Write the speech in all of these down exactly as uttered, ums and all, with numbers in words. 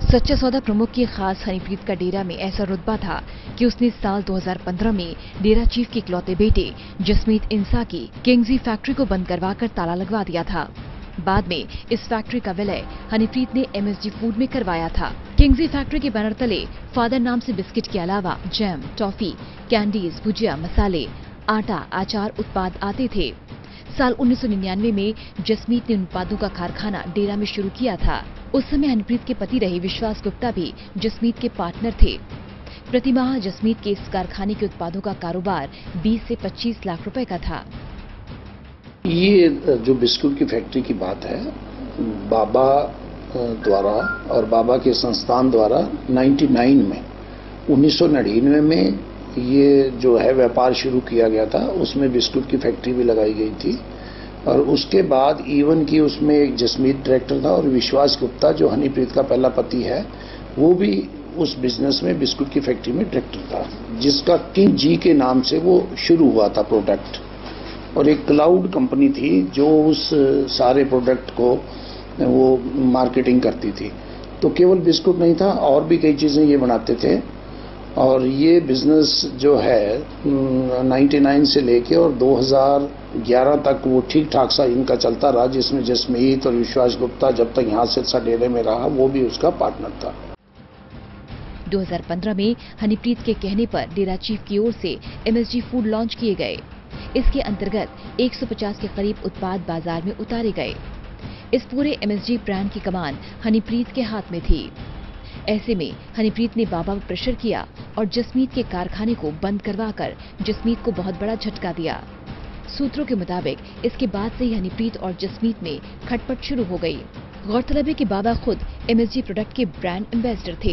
सच्चा सौदा प्रमुख के खास हनीप्रीत का डेरा में ऐसा रुतबा था कि उसने साल दो हज़ार पंद्रह में डेरा चीफ के इकलौते बेटे जसमीत इंसा की किंगजी फैक्ट्री को बंद करवाकर ताला लगवा दिया था। बाद में इस फैक्ट्री का विलय हनीप्रीत ने एमएसजी फूड में करवाया था। किंगजी फैक्ट्री के बैनर तले फादर नाम से बिस्किट के अलावा जैम, टॉफी, कैंडीज, भुजिया, मसाले, आटा, अचार उत्पाद आते थे। साल उन्नीस सौ निन्यानवे में जसमीत ने उन उत्पादों का कारखाना डेरा में शुरू किया था। उस समय हनीप्रीत के पति रहे विश्वास गुप्ता भी जसमीत के पार्टनर थे। प्रतिमाह जसमीत के इस कारखाने के उत्पादों का कारोबार बीस से पच्चीस लाख रुपए का था। ये जो बिस्कुट की फैक्ट्री की बात है, बाबा द्वारा और बाबा के संस्थान द्वारा निन्यानवे में उन्नीस सौ निन्यानवे में ये जो है व्यापार शुरू किया गया था। उसमें बिस्कुट की फैक्ट्री भी लगाई गई थी और उसके बाद इवन की उसमें एक जसमीत डायरेक्टर था और विश्वास गुप्ता जो हनीप्रीत का पहला पति है वो भी उस बिजनेस में बिस्कुट की फैक्ट्री में डायरेक्टर था, जिसका किंग जी के नाम से वो शुरू हुआ था प्रोडक्ट। और एक क्लाउड कंपनी थी जो उस सारे प्रोडक्ट को वो मार्केटिंग करती थी। तो केवल बिस्कुट नहीं था, और भी कई चीज़ें ये बनाते थे। और ये बिजनेस जो है निन्यानवे से लेके और दो हज़ार ग्यारह तक वो ठीक ठाक सा इनका चलता रहा, जिसमें जसमीत और विश्वास गुप्ता जब तक यहाँ से सा डेरे में रहा वो भी उसका पार्टनर था। दो हज़ार पंद्रह में हनीप्रीत के कहने पर डेरा चीफ की ओर से एमएसजी फूड लॉन्च किए गए। इसके अंतर्गत एक सौ पचास के करीब उत्पाद बाजार में उतारे गए। इस पूरे एमएसजी ब्रांड की कमान हनीप्रीत के हाथ में थी। ऐसे में हनीप्रीत ने बाबा पर प्रेशर किया और जसमीत के कारखाने को बंद करवाकर जसमीत को बहुत बड़ा झटका दिया। सूत्रों के मुताबिक इसके बाद से ही हनीप्रीत और जसमीत में खटपट शुरू हो गई। गौरतलब है कि बाबा खुद एमएसजी प्रोडक्ट के ब्रांड एम्बेसडर थे।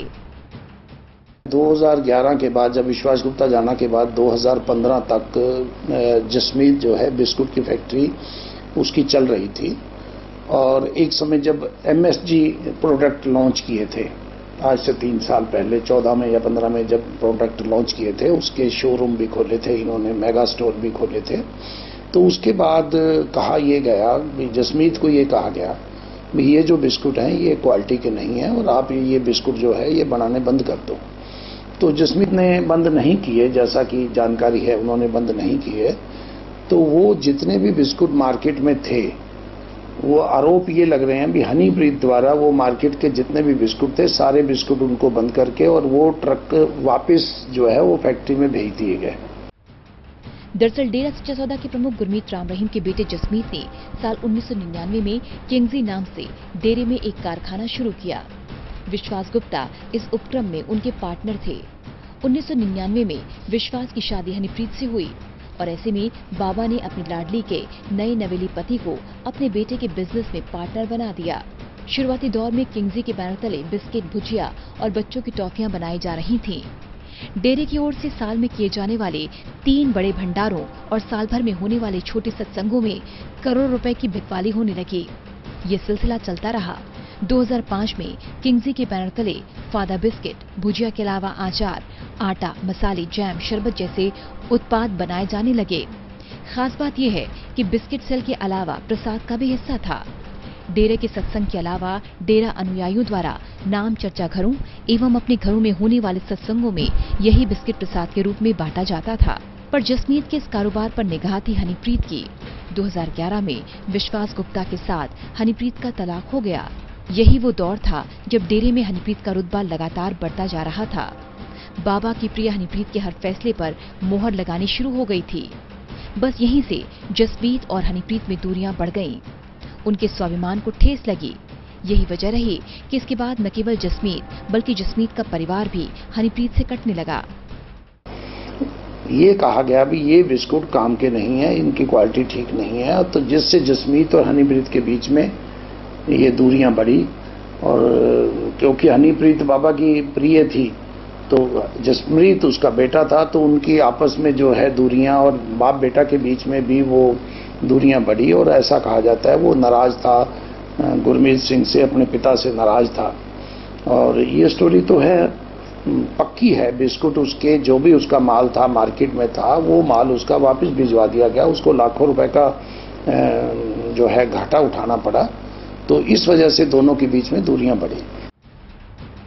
दो हज़ार ग्यारह के बाद जब विश्वास गुप्ता जाना के बाद दो हज़ार पंद्रह तक जसमीत जो है बिस्कुट की फैक्ट्री उसकी चल रही थी। और एक समय जब एमएसजी प्रोडक्ट लॉन्च किए थे, आज से तीन साल पहले चौदह में या पंद्रह में जब प्रोडक्ट लॉन्च किए थे, उसके शोरूम भी खोले थे इन्होंने, मेगा स्टोर भी खोले थे। तो उसके बाद कहा यह गया, जसमीत को ये कहा गया कि ये जो बिस्कुट हैं ये क्वालिटी के नहीं है और आप ये बिस्कुट जो है ये बनाने बंद कर दो। तो जसमीत ने बंद नहीं किए, जैसा कि जानकारी है उन्होंने बंद नहीं किए। तो वो जितने भी बिस्कुट मार्केट में थे, वो आरोप ये लग रहे हैं भी हनीप्रीत द्वारा वो मार्केट के जितने भी बिस्कुट थे सारे बिस्कुट उनको बंद करके और वो ट्रक वापस जो है वो फैक्ट्री में भेज दिए गए। दरअसल डेरा सच्चा सौदा के प्रमुख गुरमीत राम रहीम के बेटे जसमीत ने साल उन्नीस सौ निन्यानवे में किंगजी नाम से डेरे में एक कारखाना शुरू किया। विश्वास गुप्ता इस उपक्रम में उनके पार्टनर थे। उन्नीस सौ निन्यानवे में विश्वास की शादी हनीप्रीत से हुई और ऐसे में बाबा ने अपनी लाडली के नए नवेली पति को अपने बेटे के बिजनेस में पार्टनर बना दिया। शुरुआती दौर में किंगजी के बैनर तले बिस्किट, भुजिया और बच्चों की टॉफियां बनाई जा रही थीं। डेरे की ओर से साल में किए जाने वाले तीन बड़े भंडारों और साल भर में होने वाले छोटे सत्संगों में करोड़ों रुपए की बिकवाली होने लगी। ये सिलसिला चलता रहा। दो हज़ार पाँच में किंगजी के बैनर तले फादा बिस्किट, भुजिया के अलावा अचार, आटा, मसाले, जैम, शरबत जैसे उत्पाद बनाए जाने लगे। खास बात यह है कि बिस्किट सेल के अलावा प्रसाद का भी हिस्सा था। डेरे के सत्संग के अलावा डेरा अनुयायियों द्वारा नाम चर्चा घरों एवं अपने घरों में होने वाले सत्संगों में यही बिस्किट प्रसाद के रूप में बांटा जाता था। पर जसमीत के इस कारोबार पर निगाह थी हनीप्रीत की। दो हज़ार ग्यारह में विश्वास गुप्ता के साथ हनीप्रीत का तलाक हो गया। यही वो दौर था जब डेरे में हनीप्रीत का रुतबा लगातार बढ़ता जा रहा था। बाबा की प्रिय हनीप्रीत के हर फैसले पर मोहर लगानी शुरू हो गई थी। बस यहीं से जसमीत और हनीप्रीत में दूरियां बढ़ गईं। उनके स्वाभिमान को ठेस लगी। यही वजह रही कि इसके बाद न केवल जसमीत बल्कि जसमीत का परिवार भी हनीप्रीत से कटने लगा। ये कहा गया भी ये बिस्कुट काम के नहीं है, इनकी क्वालिटी ठीक नहीं है। तो जिससे जसमीत और हनीप्रीत के बीच में ये दूरियां बढ़ी। और क्योंकि हनीप्रीत बाबा की प्रिय थी तो जसमीत उसका बेटा था, तो उनकी आपस में जो है दूरियां और बाप बेटा के बीच में भी वो दूरियां बढ़ी। और ऐसा कहा जाता है वो नाराज था, गुरमीत सिंह से, अपने पिता से नाराज था। और ये स्टोरी तो है, पक्की है। बिस्कुट उसके जो भी उसका माल था मार्केट में था वो माल उसका वापस भिजवा दिया गया। उसको लाखों रुपए का जो है घाटा उठाना पड़ा। तो इस वजह से दोनों के बीच में दूरियां बढ़ी।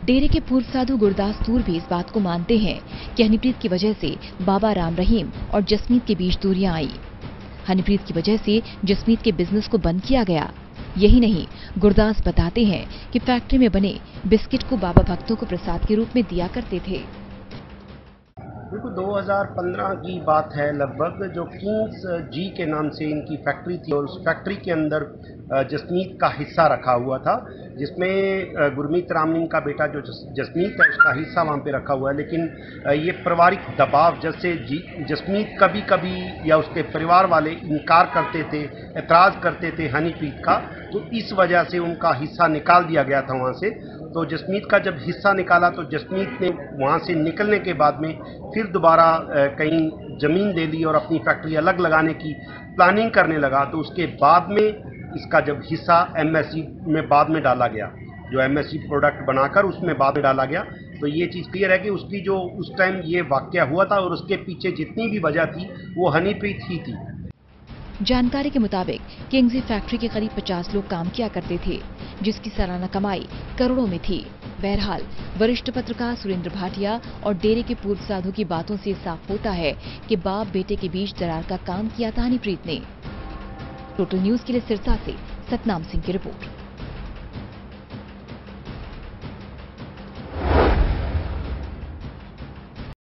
डेरे के पूर्व साधु गुरदास तूर भी इस बात को मानते हैं कि हनीप्रीत की वजह से बाबा राम रहीम और जसमीत के बीच दूरियां आई। हनीप्रीत की वजह से जसमीत के बिजनेस को बंद किया गया। यही नहीं, गुरदास बताते हैं कि फैक्ट्री में बने बिस्किट को बाबा भक्तों को प्रसाद के रूप में दिया करते थे। देखो, दो हज़ार पंद्रह की बात है लगभग, जो किंग्स जी के नाम से इनकी फैक्ट्री थी और उस फैक्ट्री के अंदर जसमीत का हिस्सा रखा हुआ था, जिसमें गुरमीत रामलिंग का बेटा जो जसमीत है उसका हिस्सा वहाँ पे रखा हुआ है। लेकिन ये पारिवारिक दबाव, जैसे जी जसमीत कभी कभी या उसके परिवार वाले इनकार करते थे, एतराज़ करते थे हनीप्रीत का, तो इस वजह से उनका हिस्सा निकाल दिया गया था वहाँ से। तो जसमीत का जब हिस्सा निकाला तो जसमीत ने वहाँ से निकलने के बाद में फिर दोबारा कहीं ज़मीन ले ली और अपनी फैक्ट्री अलग लगाने की प्लानिंग करने लगा। तो उसके बाद में इसका जब हिस्सा एमएससी में बाद में डाला गया, जो एमएससी प्रोडक्ट बनाकर उसमें बाद में डाला गया, तो ये चीज़ क्लियर है कि उसकी जो उस टाइम ये वाकया हुआ था और उसके पीछे जितनी भी वजह थी वो हनीप्रीत ही थी। जानकारी के मुताबिक किंग्जी फैक्ट्री के करीब पचास लोग काम किया करते थे, जिसकी सालाना कमाई करोड़ों में थी। बहरहाल वरिष्ठ पत्रकार सुरेंद्र भाटिया और डेरे के पूर्व साधु की बातों से साफ होता है कि बाप बेटे के बीच दरार का काम किया था हनीप्रीत ने। टोटल न्यूज के लिए सिरसा से सतनाम सिंह की रिपोर्ट।